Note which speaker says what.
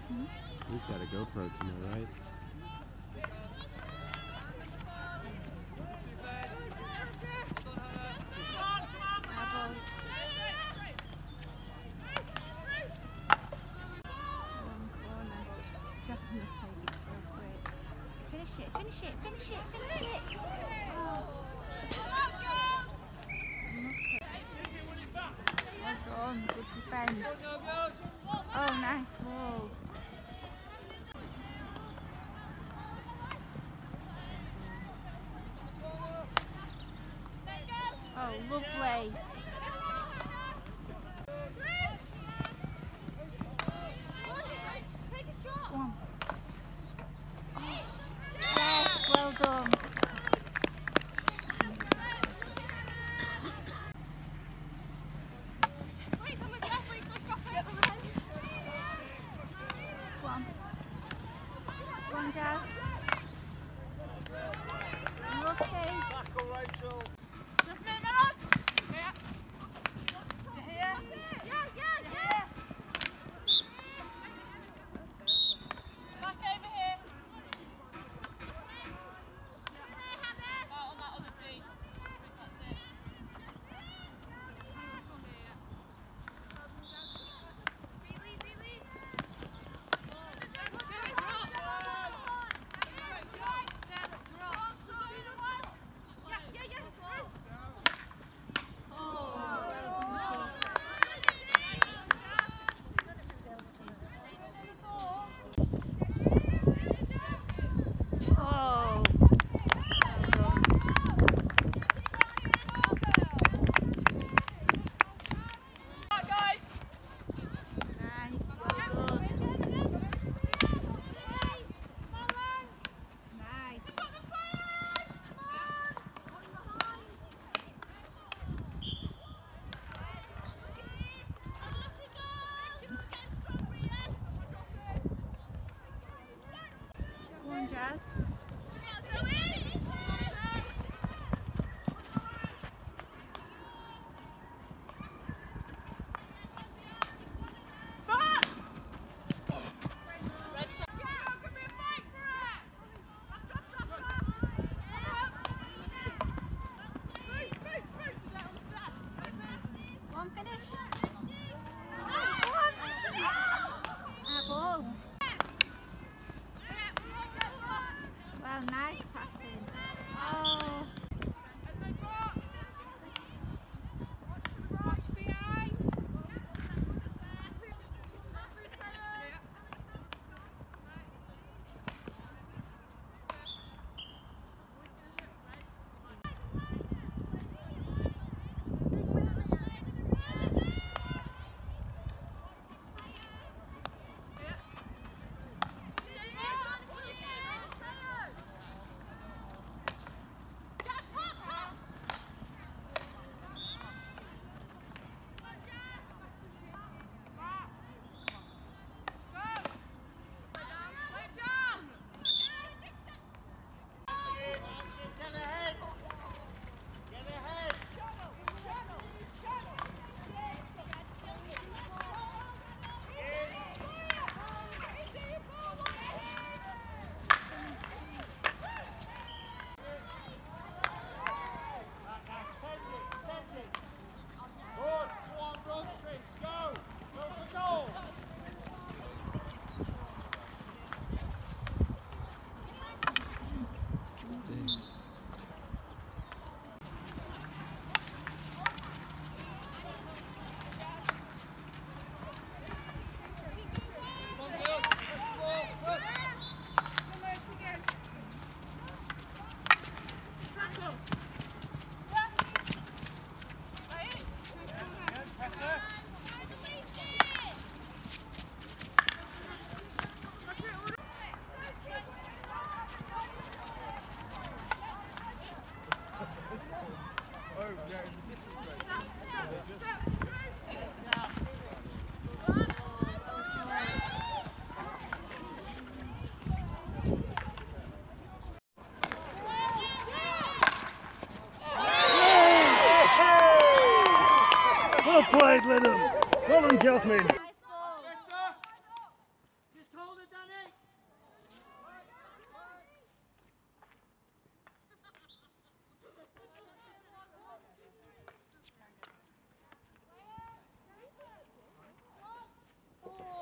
Speaker 1: He's got a GoPro to my right.
Speaker 2: Jasmine will take it so quick. Finish it, finish it, finish it, finish it! Oh. Well done, good defence. Oh, nice ball. Oh, lovely. Go on. Oh, yes, well done. Go on. Go on, Jazz. Lucky.
Speaker 3: Tackle, Rachel.
Speaker 2: Jazz. One finish. Ball. Wow, nice passing. Oh.
Speaker 4: Well played, Lyndon. Well done, Jasmine.
Speaker 2: Nice ball.
Speaker 3: Just hold
Speaker 2: Oh.